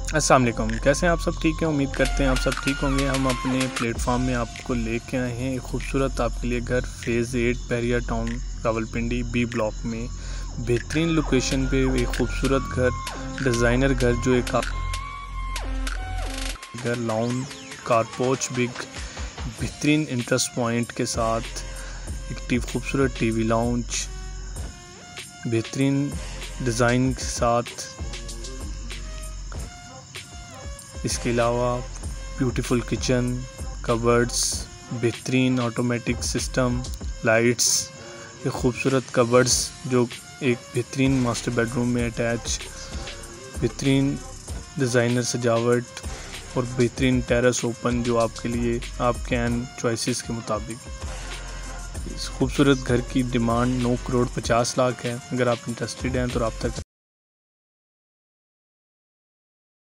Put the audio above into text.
अस्सलाम वालेकुम, कैसे हैं आप सब? ठीक हैं, उम्मीद करते हैं आप सब ठीक होंगे। हम अपने प्लेटफॉर्म में आपको लेके आए हैं एक खूबसूरत आपके लिए घर phase 8 Bahria town Rawalpindi B block में बेहतरीन लोकेशन पे एक खूबसूरत घर, डिज़ाइनर घर, जो एक घर लॉन कारपोच बिग बेहतरीन इंटरेस्ट पॉइंट के साथ एक खूबसूरत टीवी लाउंज बेहतरीन डिज़ाइन के साथ, इसके अलावा ब्यूटीफुल किचन, कबर्ड्स, बेहतरीन ऑटोमेटिक सिस्टम, लाइट्स, ये खूबसूरत कबर्ड्स जो एक बेहतरीन मास्टर बेडरूम में अटैच, बेहतरीन डिज़ाइनर सजावट और बेहतरीन टेरेस ओपन जो आपके लिए आपके एंड चॉइसेस के मुताबिक। इस खूबसूरत घर की डिमांड 9 करोड़ 50 लाख है। अगर आप इंटरेस्टेड हैं तो रब्ता